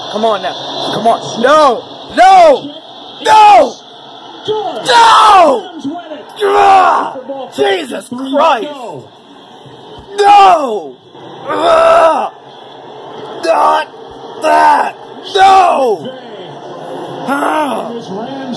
Come on now. Come on. No! No! No! No! Jesus Christ! No! Not that! No!